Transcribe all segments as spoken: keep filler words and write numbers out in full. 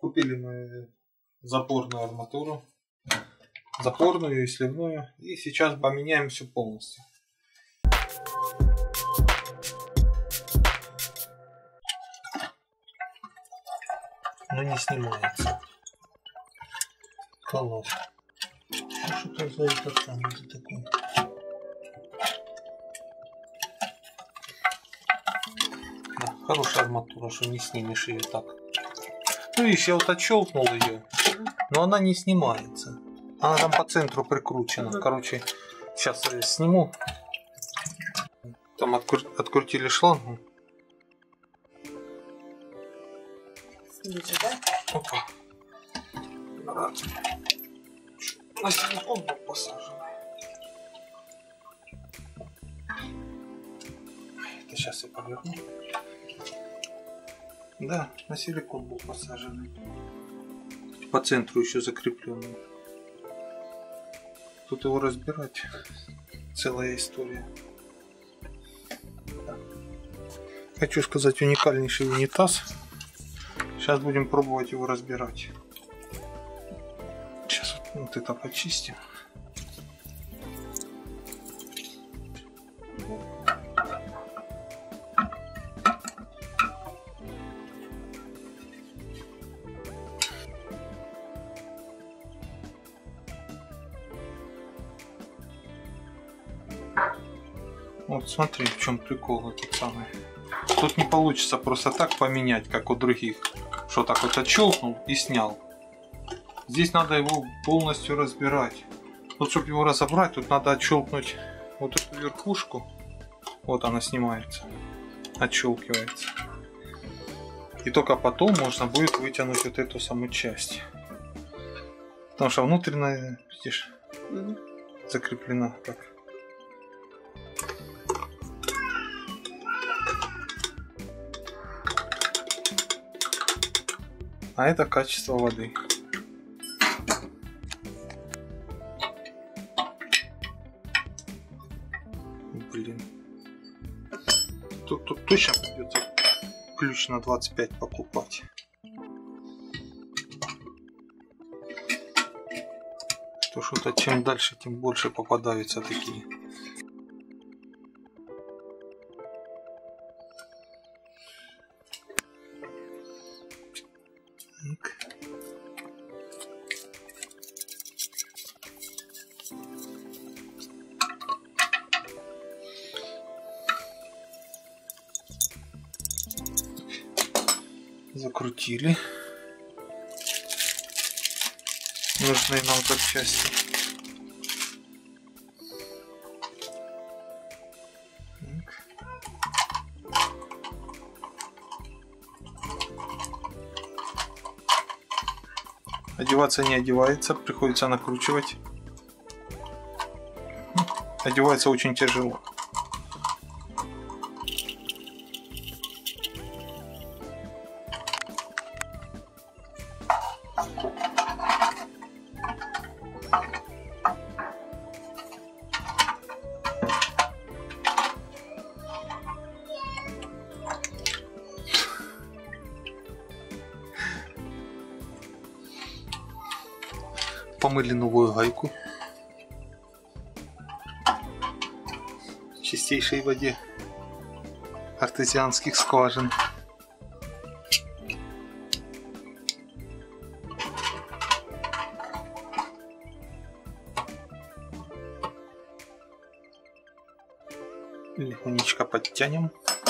Купили мы запорную арматуру, запорную и сливную, и сейчас поменяем все полностью. Но не снимается. Колос. Что это за этот самый за такой? Да, хорошая арматура, что не снимешь ее так. Ну видишь, я вот отщелкнул ее, но она не снимается. Она там по центру прикручена. Короче, сейчас я сниму. Там откру... открутили шлангу. Снизу, да? Опа. На силикон был посажен. Это сейчас я поверну. Да, на силикон был посажен. По центру еще закрепленный. Тут его разбирать целая история. Хочу сказать, уникальнейший унитаз. Сейчас будем пробовать его разбирать. Сейчас вот это почистим. Вот смотри, в чем прикол этот самый. Тут не получится просто так поменять, как у других. Что так вот отщелкнул и снял. Здесь надо его полностью разбирать. Вот чтобы его разобрать, тут надо отщелкнуть вот эту верхушку. Вот она снимается. Отщелкивается. И только потом можно будет вытянуть вот эту самую часть. Потому что внутренняя, видишь, закреплена так. А это качество воды. Блин. Тут, тут точно придется ключ на двадцать пять покупать. То что-то чем дальше, тем больше попадаются такие. Закрутили нужные нам запчасти. Так. Одеваться не одевается, приходится накручивать. Одевается очень тяжело. Помыли новую гайку в чистейшей воде артезианских скважин. Легонечко подтянем.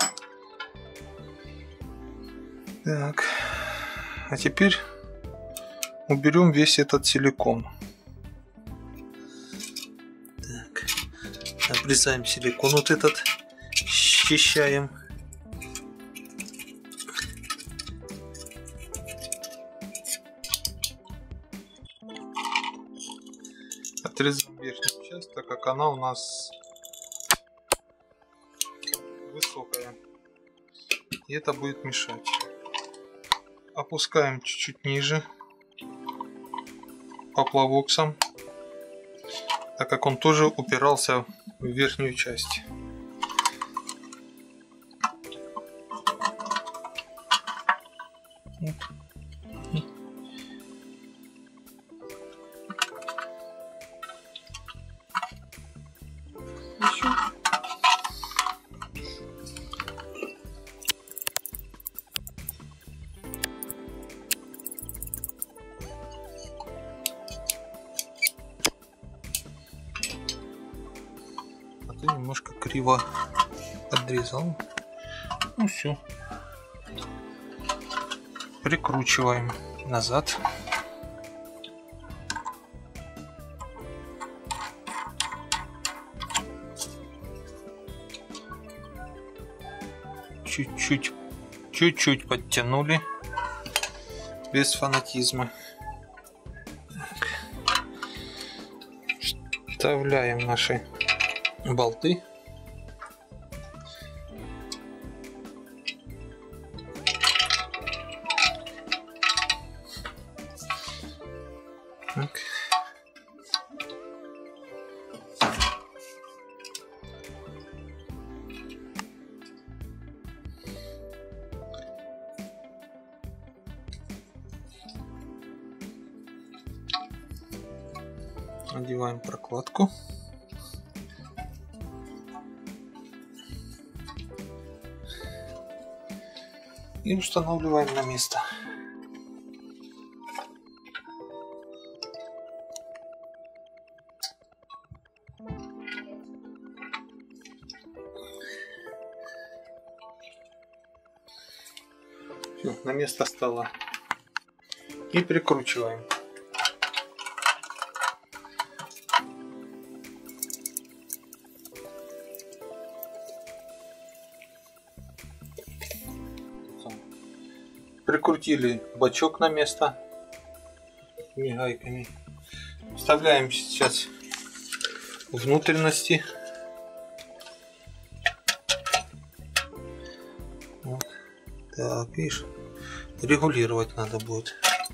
Так, а теперь уберем весь этот силикон. Так, обрезаем силикон вот этот, счищаем. Отрезаем верхнюю часть, так как она у нас высокая, и это будет мешать. Опускаем чуть-чуть ниже поплавоксом, так как он тоже упирался в верхнюю часть. Вот, и немножко криво подрезал. Ну все. Прикручиваем назад. Чуть-чуть, чуть-чуть подтянули, без фанатизма. Вставляем наши болты. Так. Надеваем прокладку. И устанавливаем на место. Все, на место стало. И прикручиваем. Прикрутили бачок на место гайками. Вставляем сейчас внутренности. Вот. Так, видишь, регулировать надо будет.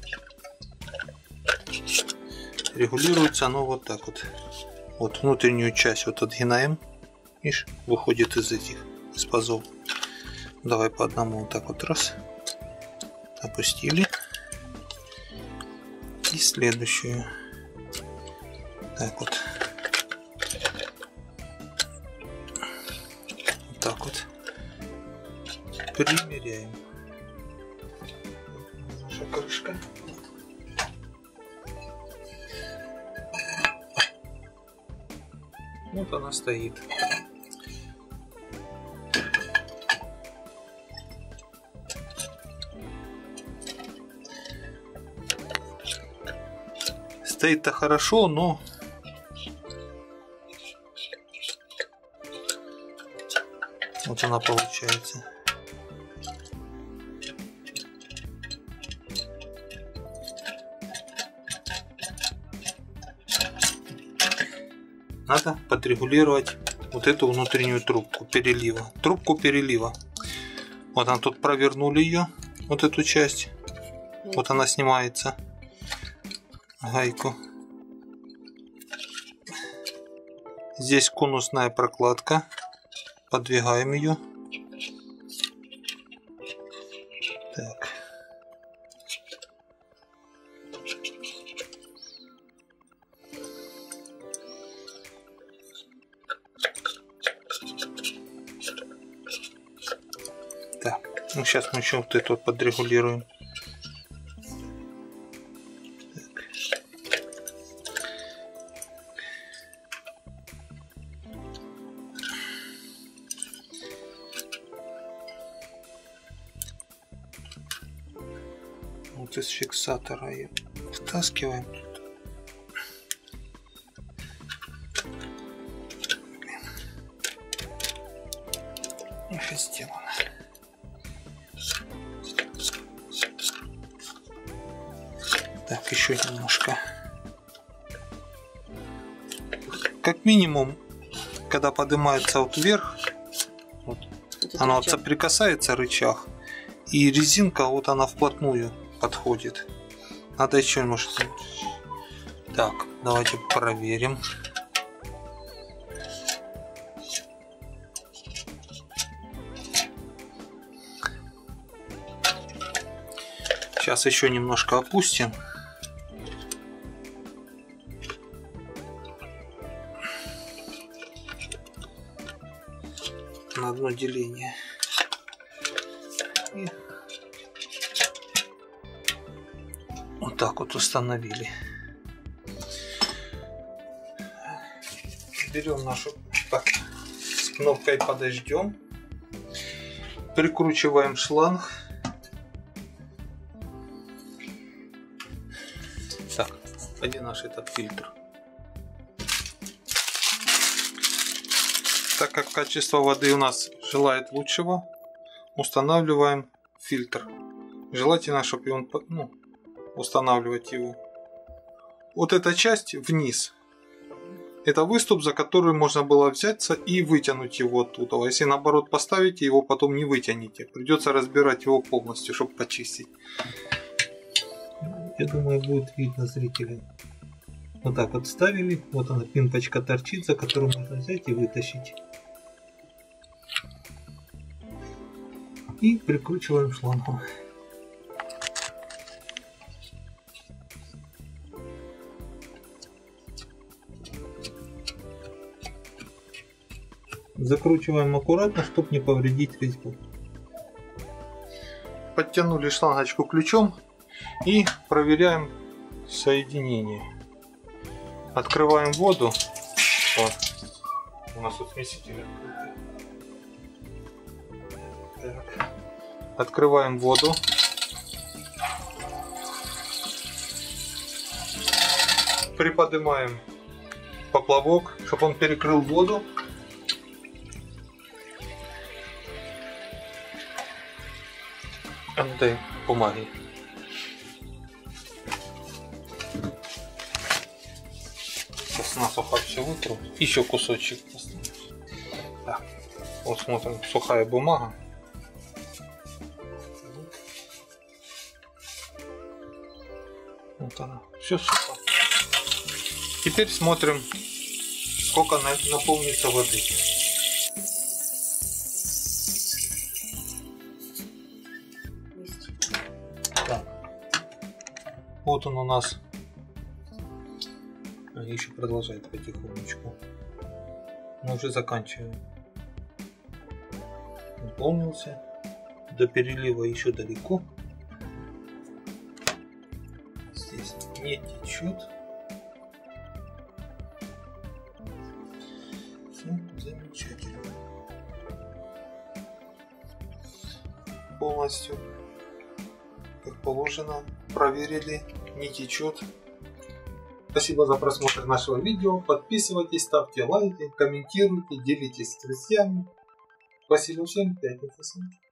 Регулируется оно вот так вот. Вот внутреннюю часть вот отгинаем. Видишь, выходит из этих, из пазов. Давай по одному вот так вот раз. Опустили. И следующую. Так вот. Вот так вот. Примеряем. Наша крышка. Вот она стоит. Стоит-то хорошо, но вот она получается. Надо подрегулировать вот эту внутреннюю трубку перелива. Трубку перелива. Вот она, тут провернули ее, вот эту часть. Вот она снимается. Гайку. Здесь конусная прокладка. Подвигаем ее. Так. Так. Ну сейчас мы еще вот это вот подрегулируем. Вот из фиксатора ее втаскиваем. Уже сделано. Так, еще немножко. Как минимум, когда поднимается вот вверх, вот, она вот соприкасается рычаг, и резинка вот она вплотную подходит. Надо еще, может. Так, давайте проверим. Сейчас еще немножко опустим. На одно деление. И вот так вот установили. Берем нашу, так, кнопкой подождем. Прикручиваем шланг. Так, где наш этот фильтр? Так как качество воды у нас желает лучшего, устанавливаем фильтр. Желательно, чтобы он, ну, устанавливать его. Вот эта часть вниз. Это выступ, за который можно было взяться и вытянуть его оттуда. А если наоборот поставите, его потом не вытянете. Придется разбирать его полностью, чтобы почистить. Я думаю, будет видно зрителям. Вот так вот ставили. Вот она, пимпочка торчит, за которую можно взять и вытащить. И прикручиваем шлангом. Закручиваем аккуратно, чтобы не повредить резьбу. Подтянули шлангочку ключом и проверяем соединение. Открываем воду. Вот. У нас тут смеситель. Так. Открываем воду. Приподнимаем поплавок, чтобы он перекрыл воду. Дай бумаги. Сейчас насухо все вытру. Еще кусочек. Так. Вот смотрим, сухая бумага. Вот она. Все сухо. Теперь смотрим, сколько наполнится воды. Вот он у нас. А, еще продолжает потихонечку. Мы уже заканчиваем. Наполнился. До перелива еще далеко. Здесь не течет. Все замечательно. Полностью, как положено, проверили, не течет. Спасибо за просмотр нашего видео. Подписывайтесь, ставьте лайки, комментируйте, делитесь с друзьями. Спасибо всем. Пятница.